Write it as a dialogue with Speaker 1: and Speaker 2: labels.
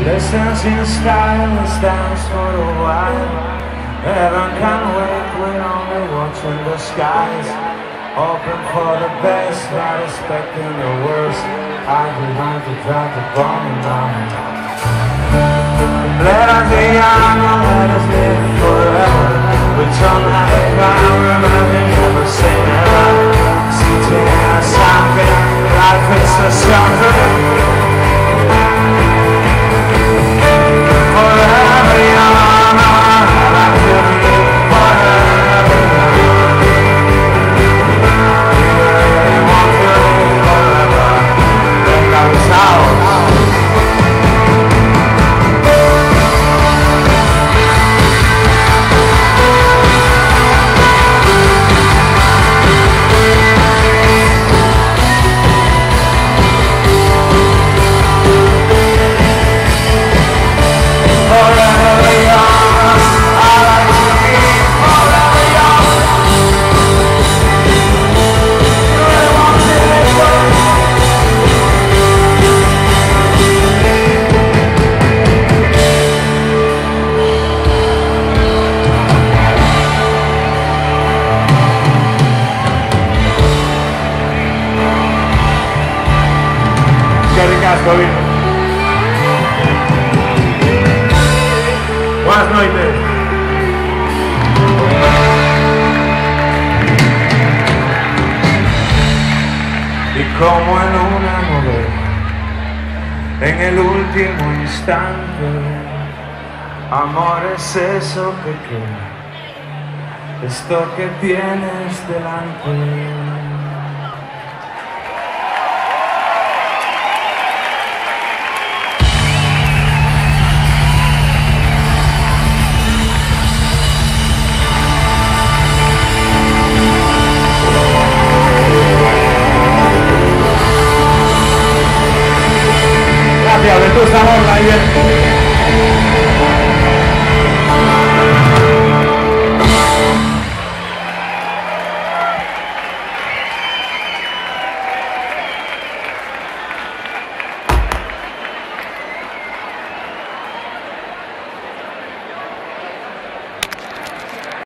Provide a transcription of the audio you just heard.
Speaker 1: Lessons in style stands for a while. Heaven can wait, we're only watching the skies. Hoping for the best, not expecting the worst. Hide behind to drop the bomb now. Let us be young, let us live forever. We don't have the power, but we never say never. Sitting in a something, life is a something. Forever young, like to live forever young. We really want to live forever. Take us out. Buenas noches. Y como en una novela, en el último instante, amor es eso que queda, esto que tienes delante.